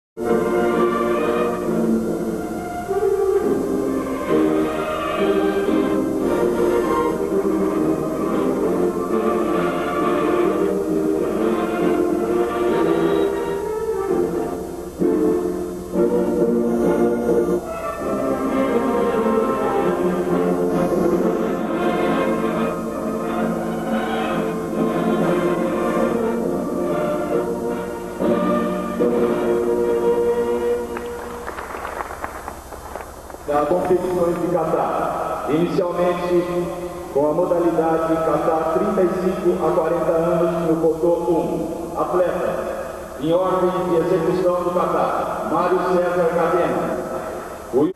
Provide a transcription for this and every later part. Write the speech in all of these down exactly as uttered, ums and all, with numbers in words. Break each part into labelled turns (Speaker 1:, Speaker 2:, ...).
Speaker 1: Das competições de kata, inicialmente com a modalidade kata trinta e cinco a quarenta anos no Cotô um. Atleta, em ordem de execução do kata, Mário César Cadena. O...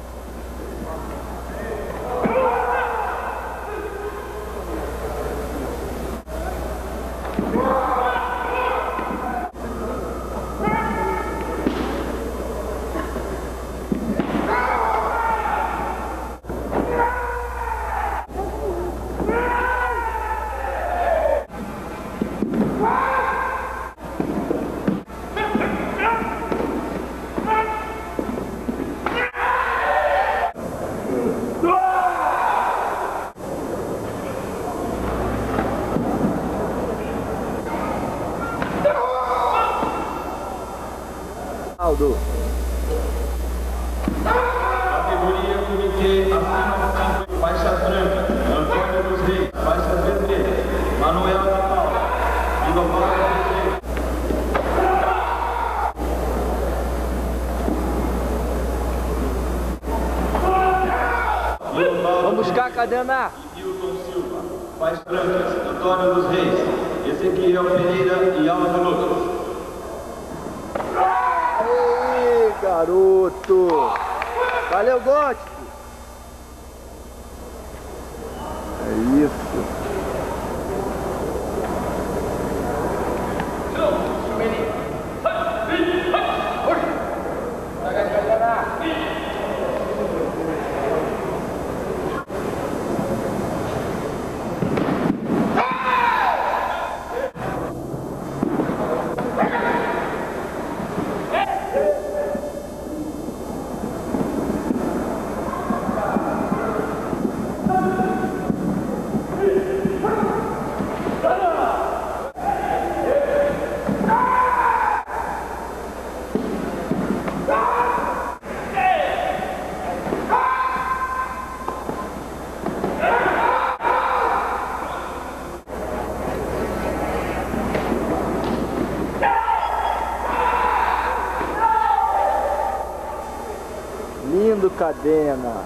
Speaker 2: Aldo.
Speaker 3: Categoria Comitê acima de faixas brancas, Antônio dos Reis, faixas vermelhas, Manuel da Paula, Iloval
Speaker 2: Vamos buscar, Cadena!
Speaker 3: e Hilton Silva, faixas brancas, Antônio dos Reis, Ezequiel Pereira e Aldo Lucas.
Speaker 2: Aí, garoto! Valeu, Gótico! É isso! Lindo, Cadena!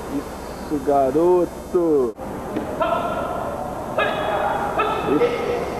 Speaker 2: Isso, garoto! Isso.